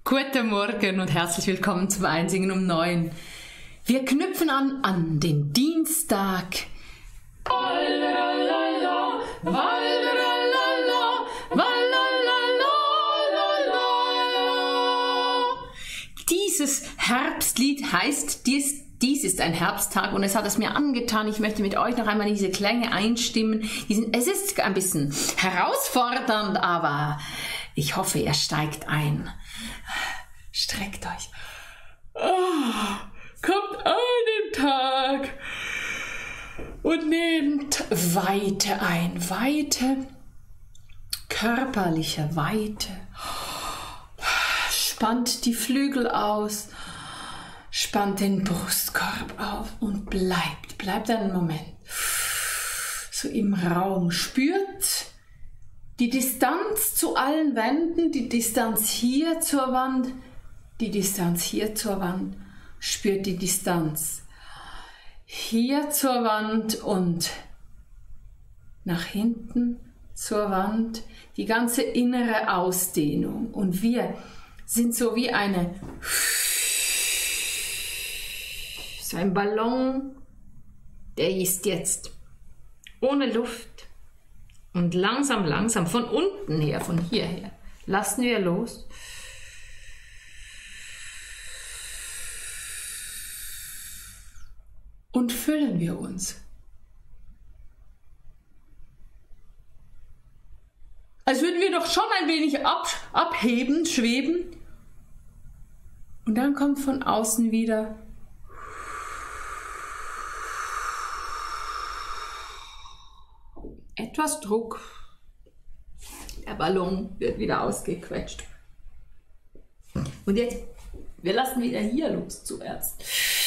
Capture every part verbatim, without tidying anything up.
Guten Morgen und herzlich willkommen zum Einsingen um neun. Wir knüpfen an an den Dienstag. Wallalala, wallalala, wallalala. Dieses Herbstlied heißt, dies, dies ist ein Herbsttag und es hat es mir angetan. Ich möchte mit euch noch einmal diese Klänge einstimmen. Diesen, es ist ein bisschen herausfordernd, aber ich hoffe, ihr steigt ein. Streckt euch. Oh, kommt an den Tag und nehmt Weite ein. Weite, körperliche Weite. Spannt die Flügel aus, spannt den Brustkorb auf und bleibt, bleibt einen Moment so im Raum. Spürt die Distanz zu allen Wänden, die Distanz hier zur Wand, die Distanz hier zur Wand. Spürt die Distanz hier zur Wand und nach hinten zur Wand. Die ganze innere Ausdehnung. Und wir sind so wie eine, so ein Ballon, der ist jetzt ohne Luft. Und langsam, langsam, von unten her, von hierher, lassen wir los. Und füllen wir uns. Als würden wir doch schon ein wenig ab, abheben, schweben. Und dann kommt von außen wieder etwas Druck. Der Ballon wird wieder ausgequetscht. Und jetzt, wir lassen wieder hier los zuerst.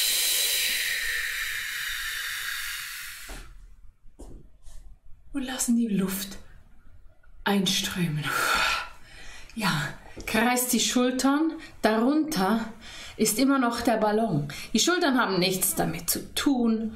Und lassen die Luft einströmen. Ja, kreist die Schultern. Darunter ist immer noch der Ballon. Die Schultern haben nichts damit zu tun.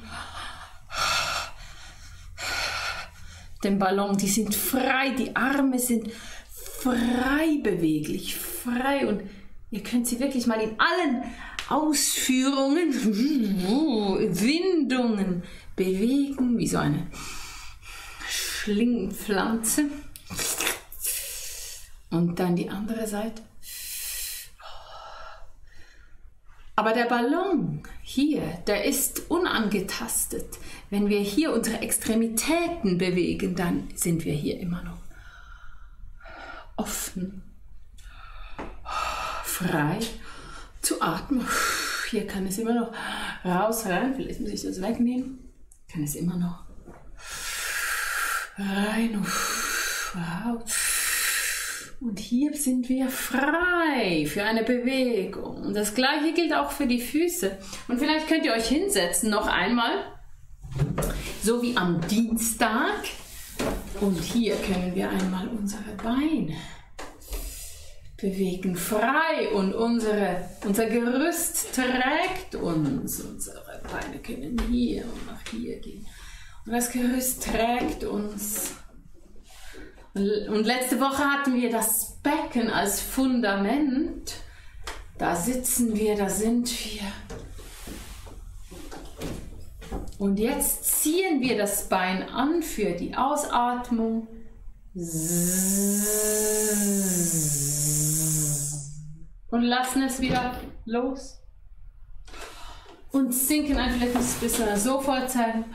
Den Ballon, die sind frei, die Arme sind frei beweglich, frei und ihr könnt sie wirklich mal in allen Ausführungen, Windungen bewegen, wie so eine Schlingenpflanze. Und dann die andere Seite. Aber der Ballon hier, der ist unangetastet. Wenn wir hier unsere Extremitäten bewegen, dann sind wir hier immer noch offen, frei zu atmen. Hier kann es immer noch raus, rein. Vielleicht muss ich das wegnehmen. Kann es immer noch rein, raus. Und hier sind wir frei für eine Bewegung. Und das Gleiche gilt auch für die Füße. Und vielleicht könnt ihr euch hinsetzen noch einmal, so wie am Dienstag. Und hier können wir einmal unsere Beine bewegen, frei. Und unsere, unser Gerüst trägt uns. Unsere Beine können hier und nach hier gehen. Und das Gerüst trägt uns. Und letzte Woche hatten wir das Becken als Fundament. Da sitzen wir, da sind wir. Und jetzt ziehen wir das Bein an für die Ausatmung. Und lassen es wieder los. Und sinken einfach etwas bis wir so vorzeigen.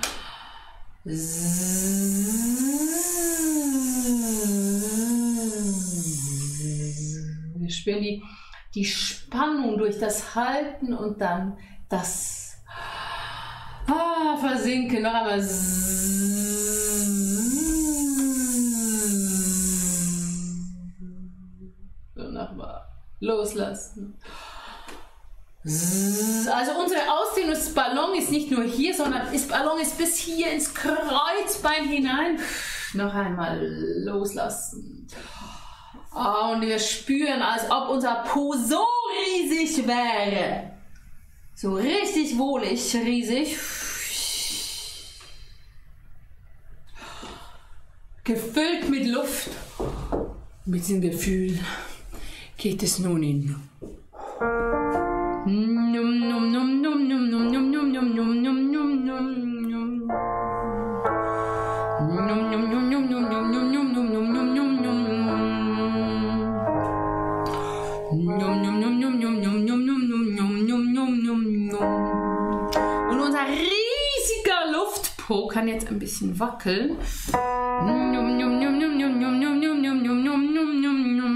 Wir spüren die, die Spannung durch das Halten und dann das ah, Versinken. Noch einmal. So, nochmal loslassen. Also unsere Ausdehnung des Ballon ist nicht nur hier, sondern das Ballon ist bis hier ins Kreuzbein hinein. Noch einmal loslassen. Oh, und wir spüren, als ob unser Po so riesig wäre. So richtig wohlig, riesig. Gefüllt mit Luft, mit dem Gefühl. geht es nun in Num, num, num, num, num, num, num, num, num, num, num, num, num. Num, num, num, num, num, num, num, num, num, num, num, num, num. Num, num, num, num, num, num, num, num, num, num, num, num, num. Und unser riesiger Luftpo kann jetzt ein bisschen wackeln. Num, num, num, num, num, num, num, num, num, num, num, num, num, num.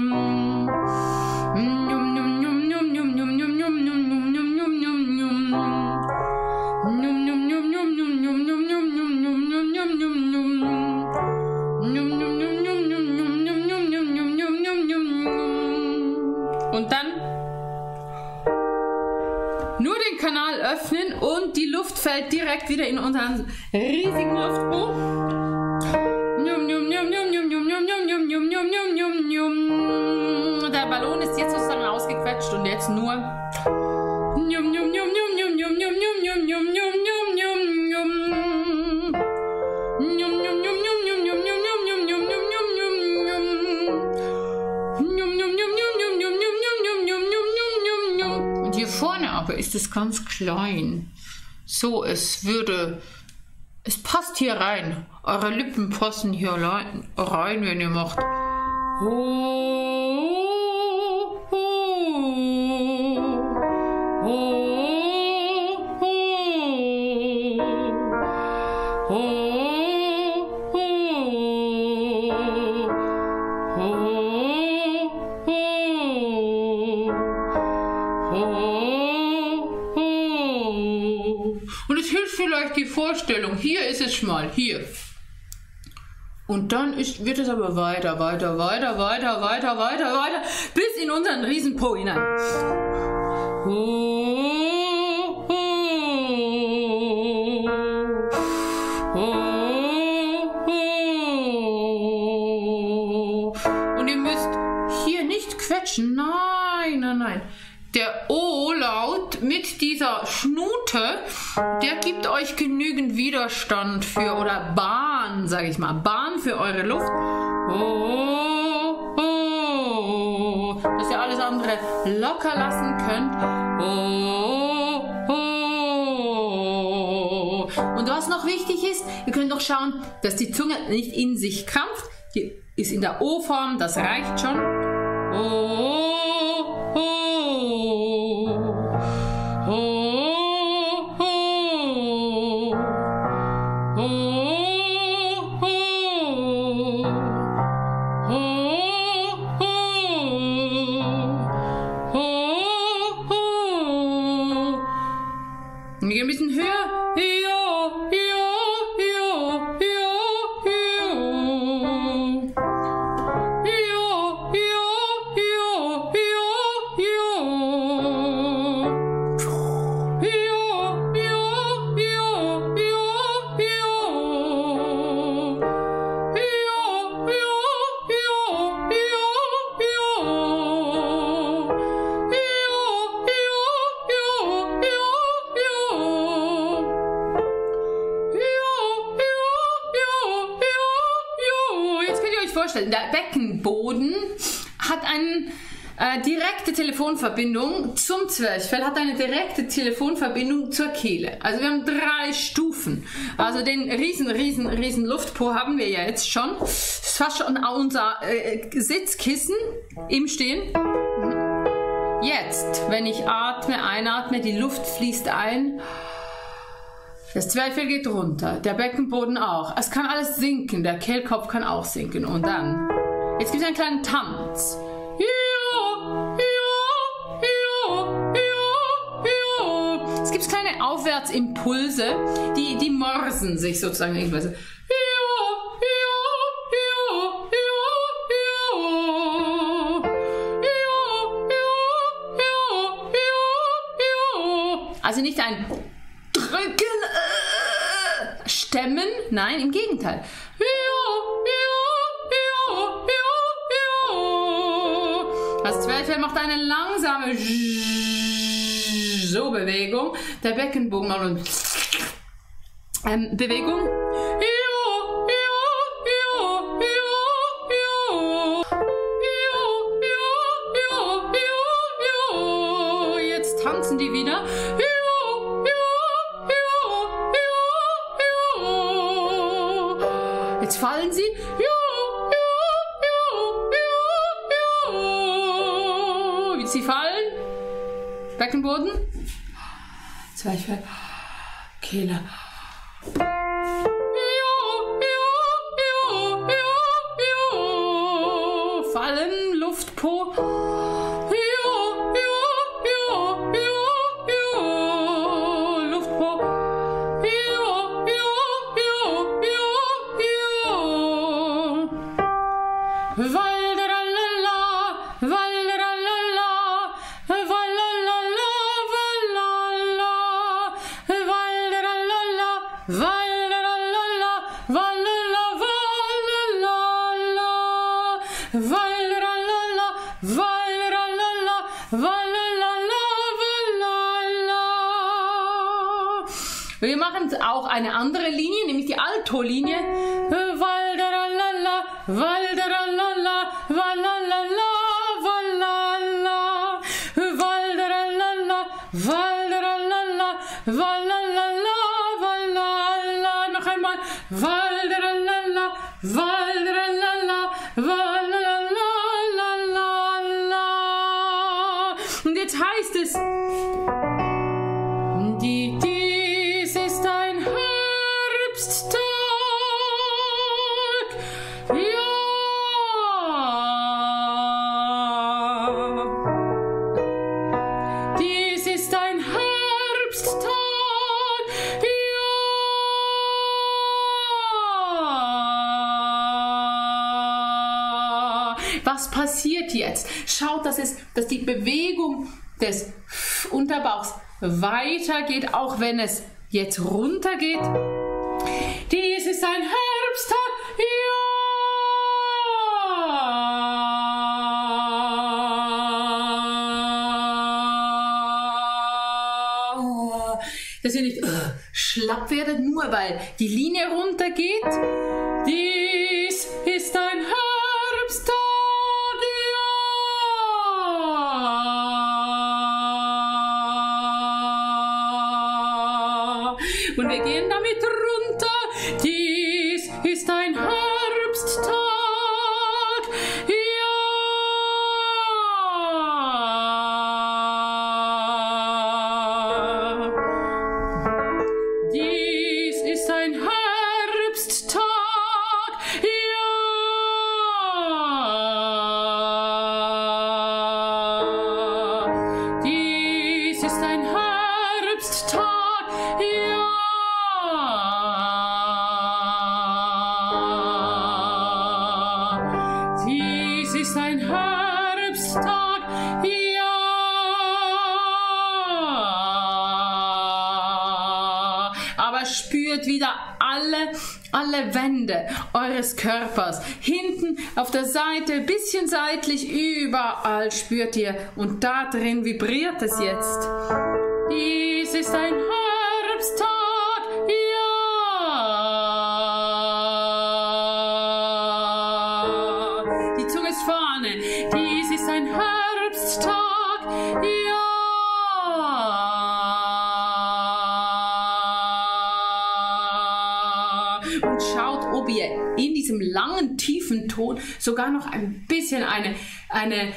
Und dann nur den Kanal öffnen und die Luft fällt direkt wieder in unseren riesigen Luftpo. Der Ballon ist jetzt sozusagen ausgequetscht und jetzt nur ist es ganz klein. So, es würde, es passt hier rein. Eure Lippen passen hier rein, wenn ihr macht. Oh, oh, oh, oh, oh, oh. Und es hilft vielleicht die Vorstellung, hier ist es schmal, hier. Und dann ist, wird es aber weiter, weiter, weiter, weiter, weiter, weiter, weiter, bis in unseren Riesenpo hinein. Oh, oh, oh, oh. Und ihr müsst hier nicht quetschen, nein, nein, nein. Der O-Laut mit dieser Schnute, der gibt euch genügend Widerstand für, oder Bahn, sage ich mal, Bahn für eure Luft. Oh, oh, dass ihr alles andere locker lassen könnt. Oh, oh. Und was noch wichtig ist, ihr könnt doch schauen, dass die Zunge nicht in sich krampft. Die ist in der O-Form, das reicht schon. Oh, wir gehen ein bisschen höher. Ja, ja, ja, ja, ja. Ja, ja, ja, ja, ja. Ja, ja, ja, ja, ja. Ja, ja, ja, ja, ja. Vorstellen, der Beckenboden hat eine äh, direkte Telefonverbindung zum Zwerchfell, hat eine direkte Telefonverbindung zur Kehle. Also wir haben drei Stufen. Also den riesen, riesen, riesen Luftpo haben wir ja jetzt schon. Das ist fast schon unser äh, Sitzkissen im Stehen. Jetzt, wenn ich atme, einatme, die Luft fließt ein. Das Zwerchfell geht runter, der Beckenboden auch. Es kann alles sinken, der Kehlkopf kann auch sinken. Und dann, jetzt gibt es einen kleinen Tanz. Es gibt kleine Aufwärtsimpulse, die, die morsen sich sozusagen irgendwas. Also nicht ein Drücken, äh, Stemmen, nein, im Gegenteil. Das Zwerchfell macht eine langsame so Bewegung. Der Beckenbogen macht eine ähm, Bewegung. tanzen die wieder. Juhu, juhu, juhu, juhu, juhu. Jetzt fallen sie. Juhu, juhu, juhu, juhu. Wie sie fallen. Beckenboden. Zwerchfell. Kehle. Fallen, Luftpo. Luftpo. Walderalala, walderalala, wallalala, wallala, walderalala, walderalala, wallala, wallalala, walderalala, walderalala, wallalala, wallala. Wir machen auch eine andere Linie, nämlich die Alto-Linie. Walderalala, walderalala, wallalala, wallala, walderalala, walderalala, wallalala, wallala. Noch einmal. Walderalala, walderalala, wallalala, lalala. Und jetzt heißt es, die, dies ist ein Herbsttag. Ja. Dies ist ein Herbsttag. Ja. Was passiert jetzt? Schaut, dass, es, dass die Bewegung des Unterbauchs weitergeht, auch wenn es jetzt runtergeht. Dies ist ein Herbsttag. Ja. Dass ihr nicht uh, schlapp werdet, nur weil die Linie runtergeht. Dies ist ein Herbsttag. Und wir gehen damit runter. Dies ist ein Herbsttag. Ja. Dies ist ein Herbsttag. Ja. Dies ist ein Herbsttag. Ja. Dies ist ein Herbsttag, ja. Aber spürt wieder alle, alle Wände eures Körpers. Hinten auf der Seite, bisschen seitlich, überall spürt ihr. Und da drin vibriert es jetzt. Dies ist ein Herbsttag, ja. Die Zunge ist vorne. Dies ist ein Herbsttag, ja. Und schaut, ob ihr in diesem langen, tiefen Ton sogar noch ein bisschen eine, eine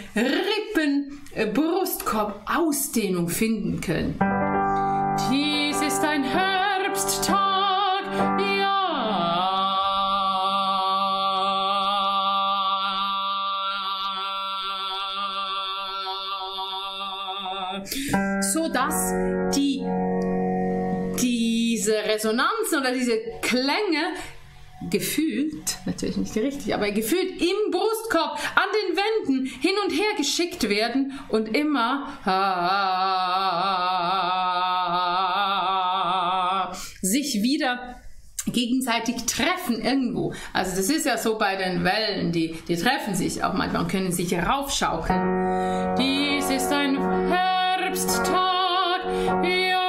Rippen-Brustkorb-Ausdehnung finden könnt. Dies ist ein Herbsttag, ja. So dass die, diese Resonanzen oder diese Klänge gefühlt, natürlich nicht richtig, aber gefühlt im Brustkorb an den Wänden hin und her geschickt werden und immer ah, sich wieder gegenseitig treffen irgendwo. Also das ist ja so bei den Wellen, die, die treffen sich auch manchmal und können sich raufschaukeln. Dies ist ein Herbsttag, ja.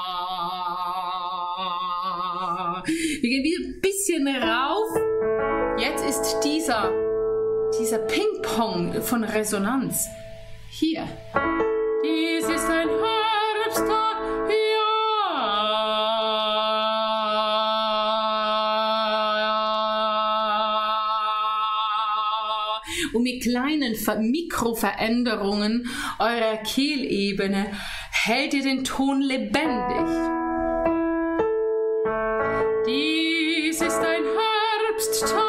Wir gehen wieder ein bisschen rauf. Jetzt ist dieser, dieser Ping-Pong von Resonanz hier. Dies ist ein Herbsttag, ja. Und mit kleinen Mikroveränderungen eurer Kehlebene hält ihr den Ton lebendig. Dies ist ein Herbsttag,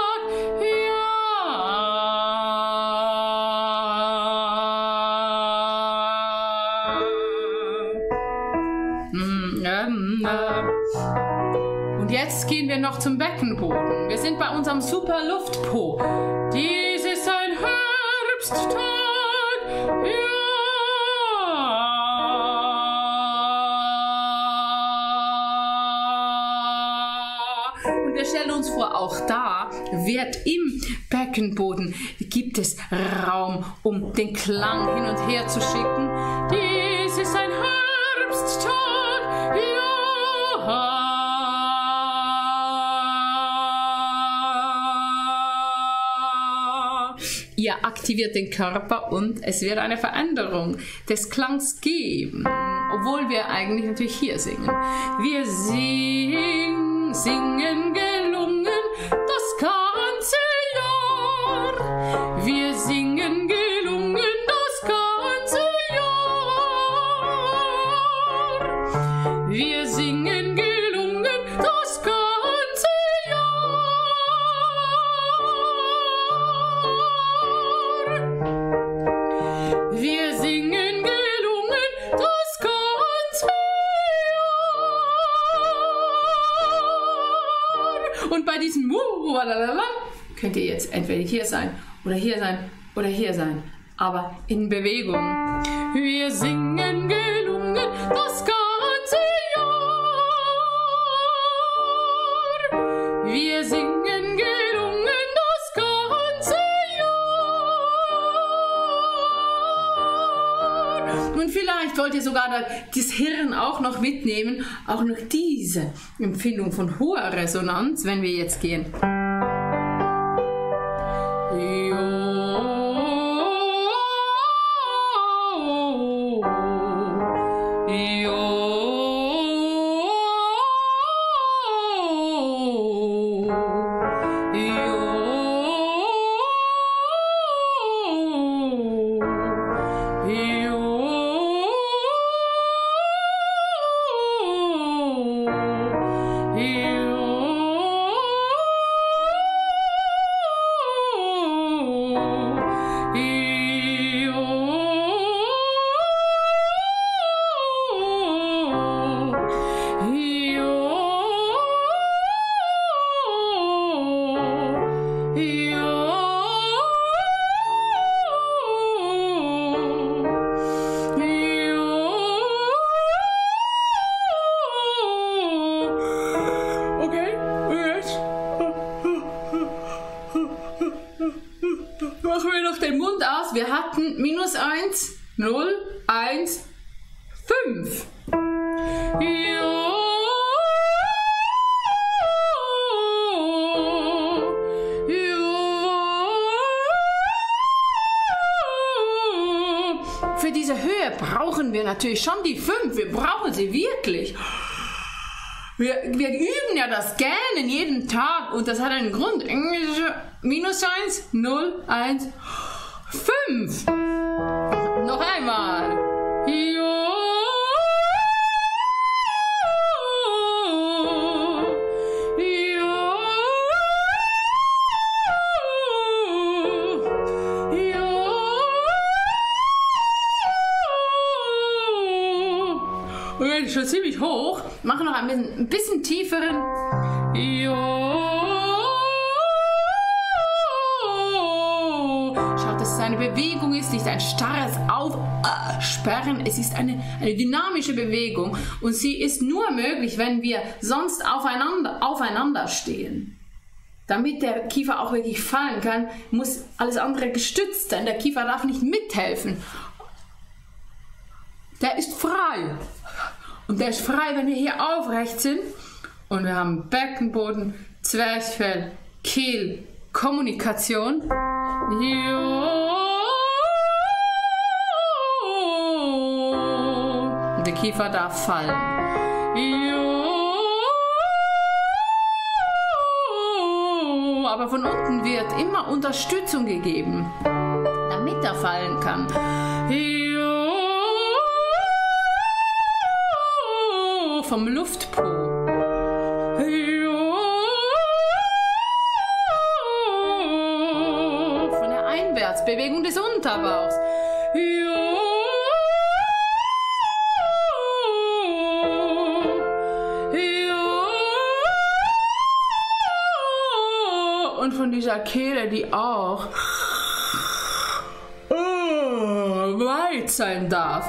und jetzt gehen wir noch zum Beckenboden. Wir sind bei unserem super Luftpo. Dies ist ein Herbsttag, ja. Und wir stellen uns vor, auch da wird im Beckenboden, gibt es Raum, um den Klang hin und her zu schicken. Dies ist ein Herbsttag, ja. Ihr aktiviert den Körper und es wird eine Veränderung des Klangs geben, obwohl wir eigentlich natürlich hier singen. Wir singen, singen gelungen das ganze Jahr. Wir singen gelungen das ganze Jahr. Wir singen gelungen das ganze Jahr. Wir singen gelungen das ganze Jahr. Und bei diesem könnt ihr jetzt entweder hier sein oder hier sein oder hier sein, aber in Bewegung. Wir singen gelungen das ganze Jahr. Wir singen gelungen das ganze Jahr. Und vielleicht wollt ihr sogar das Hirn auch noch mitnehmen, auch noch diese Empfindung von hoher Resonanz, wenn wir jetzt gehen. Machen wir noch den Mund aus. Wir hatten minus eins, null, eins, fünf. Ja. Ja. Für diese Höhe brauchen wir natürlich schon die fünf. Wir brauchen sie wirklich. Wir, wir üben ja das Gähnen jeden Tag und das hat einen Grund. Minus eins, null, eins, fünf. Noch einmal. Jo. Jo. Jo. Okay, schon ziemlich hoch. Machen noch ein bisschen, ein bisschen tieferen. Jo. Eine Bewegung ist, nicht ein starres Aufsperren, es ist eine, eine dynamische Bewegung und sie ist nur möglich, wenn wir sonst aufeinander, aufeinander stehen. Damit der Kiefer auch wirklich fallen kann, muss alles andere gestützt sein. Der Kiefer darf nicht mithelfen. Der ist frei. Und der ist frei, wenn wir hier aufrecht sind und wir haben Beckenboden, Zwerchfell, Kehlkommunikation. Der Kiefer darf fallen. Aber von unten wird immer Unterstützung gegeben, damit er fallen kann. Vom Luftpo. Von der Einwärtsbewegung des Unterbauchs. Und von dieser Kehle, die auch weit sein darf.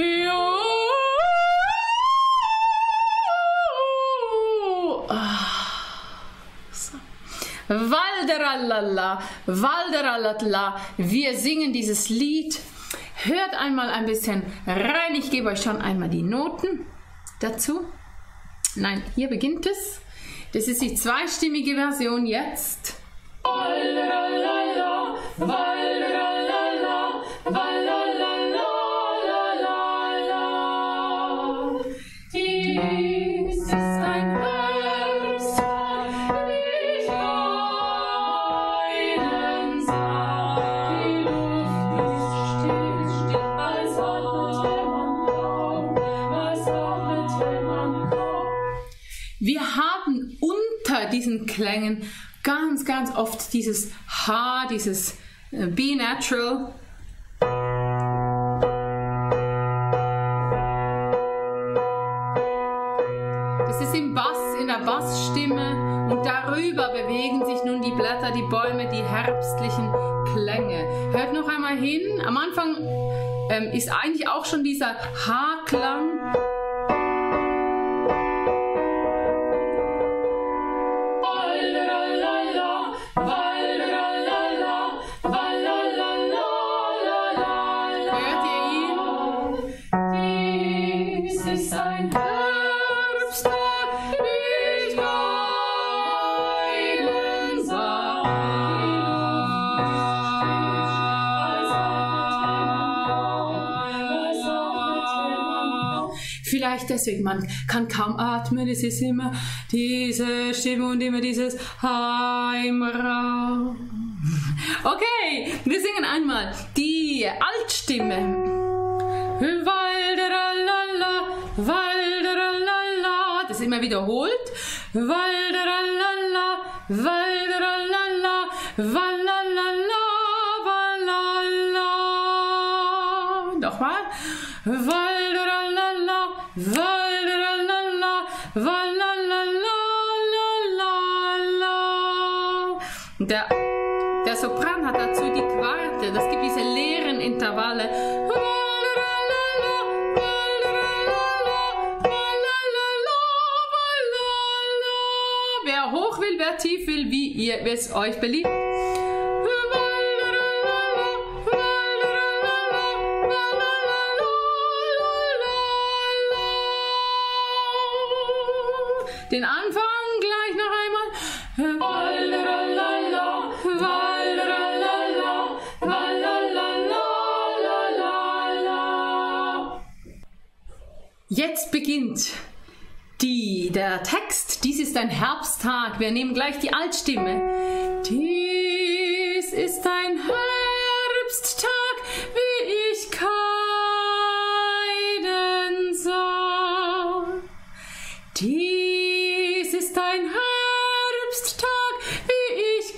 Walderalala, Walderalala, wir singen dieses Lied. Hört einmal ein bisschen rein, ich gebe euch schon einmal die Noten dazu. Nein, hier beginnt es. Das ist die zweistimmige Version jetzt. Walderalala, Walderalala, Walderalala, dies ist ein Herbsttag, ich weinen sah, die Luft ist still, still, als atmete man kaum, als atmete man kaum. Wir haben unter diesen Klängen ganz, ganz oft dieses H, dieses äh, Be Natural. Das ist im Bass, in der Bassstimme, und darüber bewegen sich nun die Blätter, die Bäume, die herbstlichen Klänge. Hört noch einmal hin. Am Anfang ähm, ist eigentlich auch schon dieser H-Klang. Vielleicht deswegen, man kann kaum atmen, es ist immer diese Stimme und immer dieses Heimraum. Okay, wir singen einmal die Altstimme. Walderalala, Walderalala, das ist immer wiederholt. Walderalala, Walderalala, Wallalala, Wallala. Nochmal. Walderalala, Walderalala, Wallalala, Lalala. Der, der Sopran hat dazu die Quarte, das gibt diese leeren Intervalle. Wer hoch will, wer tief will, wie ihr es euch beliebt. Den Anfang gleich noch einmal. Walderalala, Walderalala, Wallalala. Jetzt beginnt die, der Text. Dies ist ein Herbsttag. Wir nehmen gleich die Altstimme. Dies ist ein Herbsttag, wie ich keinen sah. Dies ist ein Herbsttag, wie ich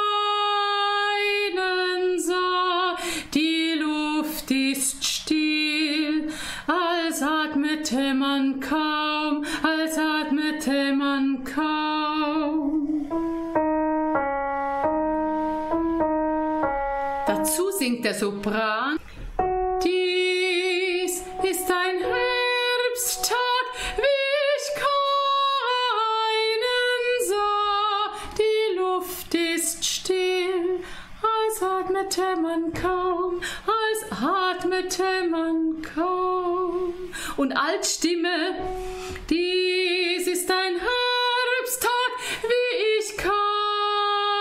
keinen sah. Die Luft ist still, als atmete man kaum, als atmete man kaum. Dazu singt der Sopran. Dies ist ein Herbsttag, wie ich keinen sah. Die Luft ist still, als atmete man kaum, als atmete man kaum. Und Altstimme. Dies ist ein Herbsttag, wie ich keinen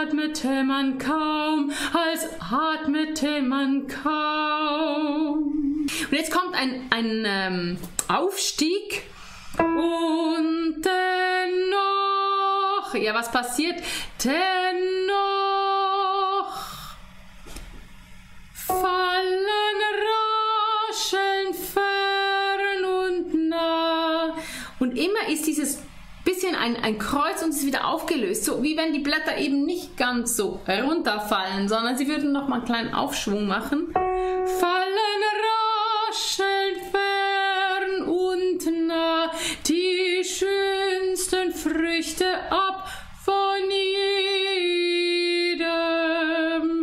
atmete man kaum, als atmete man kaum. Und jetzt kommt ein, ein ähm, Aufstieg und dennoch, ja, was passiert? Dennoch fallen rascheln fern und nah. Und immer ist dieses bisschen ein, ein Kreuz und es ist wieder aufgelöst, so wie wenn die Blätter eben nicht ganz so herunterfallen, sondern sie würden noch mal einen kleinen Aufschwung machen. Fallen rascheln fern und nah die schönsten Früchte ab von jedem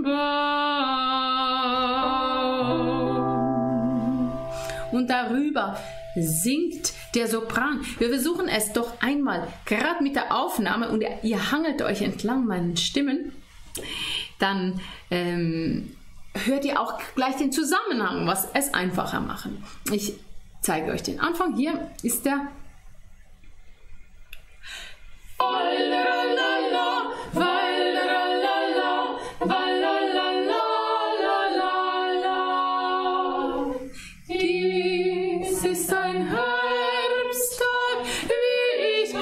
Baum. Und darüber singt der Sopran. Wir versuchen es doch einmal, gerade mit der Aufnahme, und ihr, ihr hangelt euch entlang meinen Stimmen, dann ähm, hört ihr auch gleich den Zusammenhang, was es einfacher machen. Ich zeige euch den Anfang. Hier ist der Dies ist ein Herbsttag, wie ich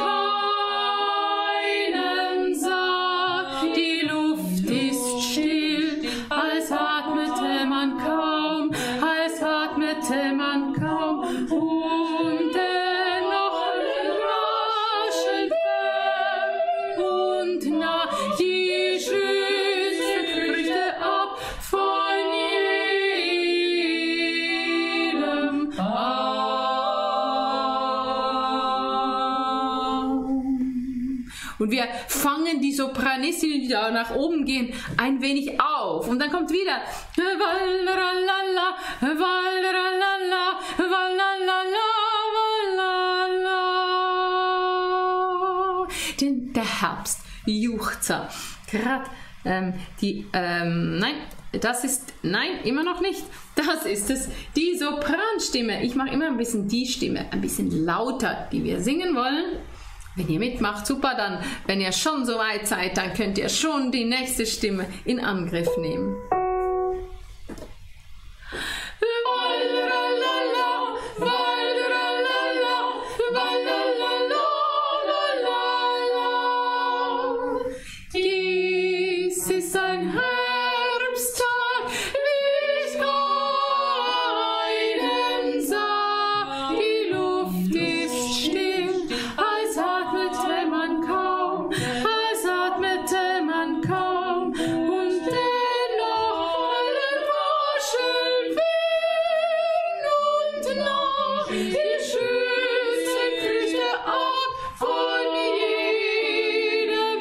keinen sah. Die Luft ist still, als atmete man kaum, als atmete man kaum. Und dennoch raschelt fern und nah die schönsten Früchte ab von jedem Baum. Und wir fangen die Sopranistinnen, die da nach oben gehen, ein wenig auf. Und dann kommt wieder Walralala, Walralala, Walralala, Walralala. Den, der Herbst, Juchzer. Gerade ähm, die, ähm, nein, das ist, nein, immer noch nicht. Das ist es, die Sopranstimme. Ich mache immer ein bisschen die Stimme, ein bisschen lauter, die wir singen wollen. Wenn ihr mitmacht, super, dann, wenn ihr schon so weit seid, dann könnt ihr schon die nächste Stimme in Angriff nehmen. Dies ist ein Herbsttag, wie ich keinen sah. Die Luft ist still, als atmete man kaum, als atmete man kaum. Und dennoch fallen rascheln fern und nah die schönsten Früchte ab von jedem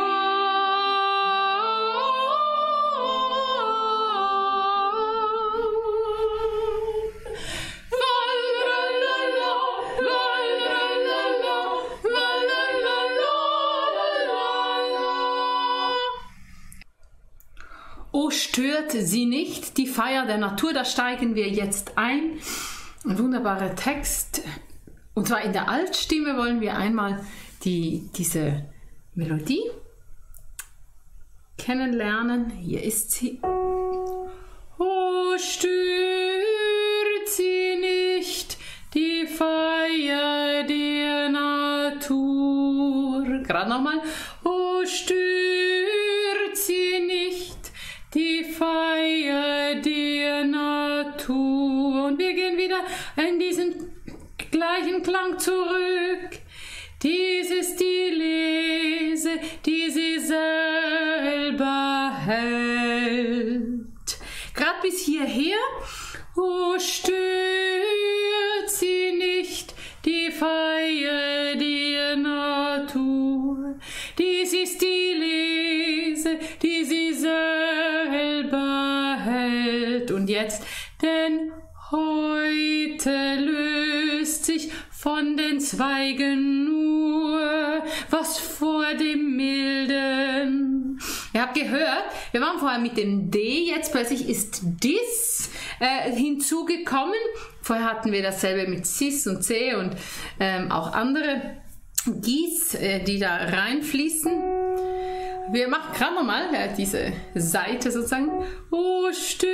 Oh, stört sie nicht die Feier der Natur, da steigen wir jetzt ein. Ein wunderbarer Text. Und zwar in der Altstimme wollen wir einmal die, diese Melodie kennenlernen. Hier ist sie. Oh, stört sie nicht die Feier der Natur. Gerade nochmal. Oh, stört sie nicht die Feier der Natur. Und wir gehen wieder in diesen gleichen Klang zurück. Dies ist die Lese, die sie selber hält. Gerade bis hierher. Oh, stört sie nicht die Feier der Natur. Dies ist die Lese, die sie selber hält. Und jetzt, denn heute löst sich von den Zweigen nur, was vor dem Milden. Ihr habt gehört, wir waren vorher mit dem D, jetzt plötzlich ist Dis äh, hinzugekommen. Vorher hatten wir dasselbe mit Cis und C und ähm, auch andere Gis, äh, die da reinfließen. Wir machen gerade nochmal äh, diese Seite sozusagen. Oh, stört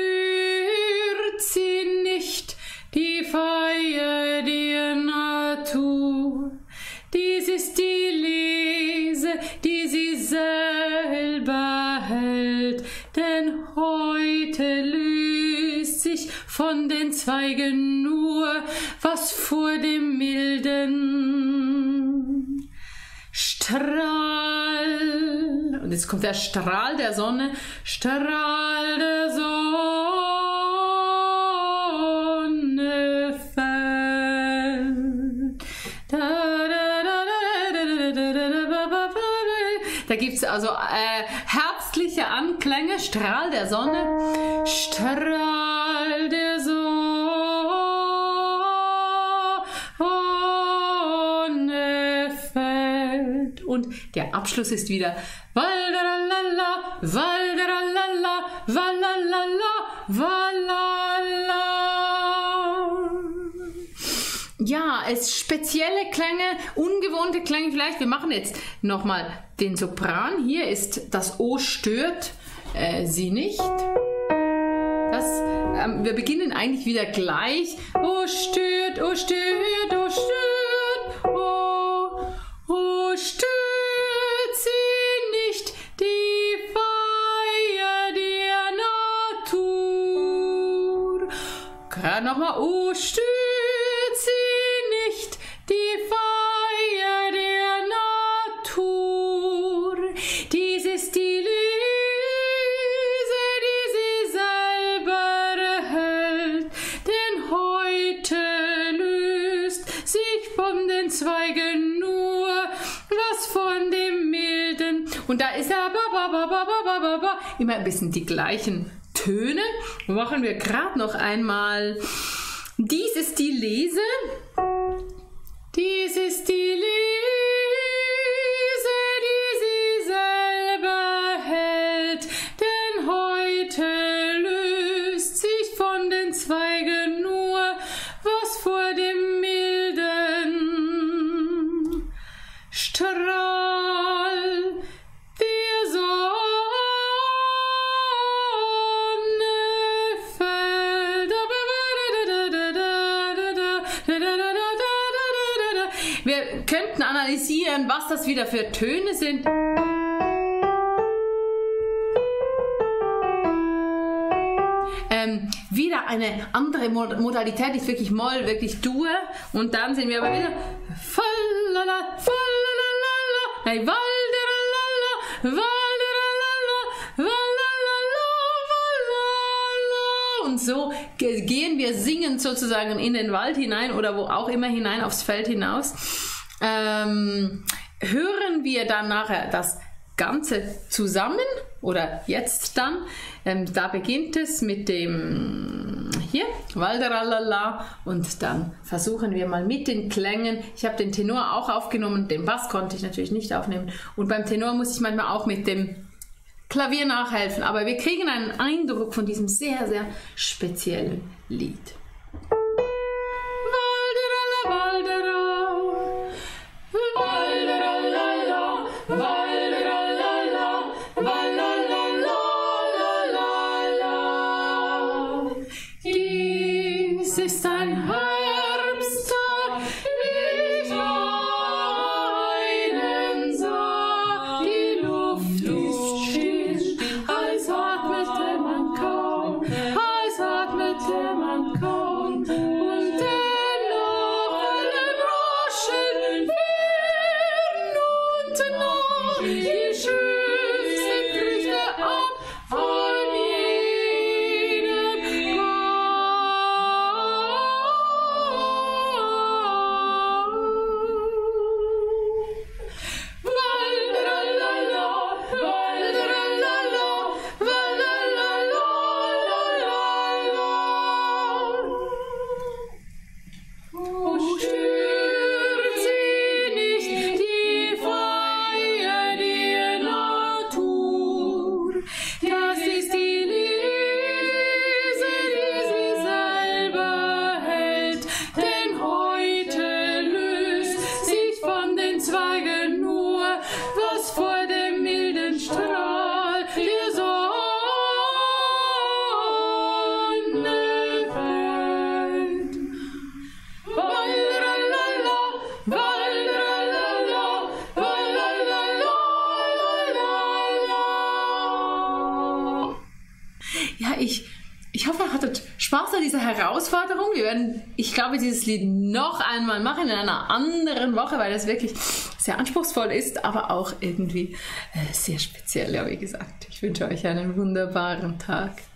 sie nicht, die Feier der Natur. Dies ist die Lese, die sie selber hält, denn heute löst sich von den Zweigen nur, was vor dem milden Strahl, und jetzt kommt der Strahl der Sonne, Strahl der Sonne fällt. Da gibt es also äh, herbstliche Anklänge, Strahl der Sonne, Strahl der Sonne fällt. Und der Abschluss ist wieder Walderalala, Walderalala, Walalala, Walala. Ja, es spezielle Klänge, ungewohnte Klänge vielleicht. Wir machen jetzt nochmal den Sopran. Hier ist das O stört äh, sie nicht. Das, ähm, wir beginnen eigentlich wieder gleich. O stört, O stört, O stört, O, O stört sie nicht, die Feier der Natur. Gerade nochmal, O stört Zweigen nur, was von dem milden. Und da ist ja ba, ba, ba, ba, ba, ba, ba, immer ein bisschen die gleichen Töne. Machen wir gerade noch einmal. Dies ist die Lese. Dies ist die Lese, die sie selber hält. Denn heute löst sich von den Zweigen nur, was vor dem milden Strahl der Sonne fällt. Wir könnten analysieren, was das wieder für Töne sind. Ähm, wieder eine andere Modalität ist wirklich Moll, wirklich Dur. Und dann sind wir aber wieder Fallala, Fallalala, hey, Walderalala, Walderalala, Wallalala, Wallala. Und so gehen wir singend sozusagen in den Wald hinein oder wo auch immer hinein, aufs Feld hinaus. Ähm, hören wir dann nachher das Ganze zusammen oder jetzt dann. Ähm, da beginnt es mit dem hier, Walderalala, und dann versuchen wir mal mit den Klängen. Ich habe den Tenor auch aufgenommen, den Bass konnte ich natürlich nicht aufnehmen und beim Tenor muss ich manchmal auch mit dem Klavier nachhelfen, aber wir kriegen einen Eindruck von diesem sehr, sehr speziellen Lied. Ist ein Herbsttag, ich einen sah, die Luft ist still, heiß atmete man kaum, heiß atmete man kaum, und dennoch allen rascheln fern und nah, die schönsten Früchte ab von jenem Spaß an dieser Herausforderung. Wir werden, ich glaube, dieses Lied noch einmal machen in einer anderen Woche, weil es wirklich sehr anspruchsvoll ist, aber auch irgendwie äh, sehr speziell. Ja, wie gesagt, ich wünsche euch einen wunderbaren Tag.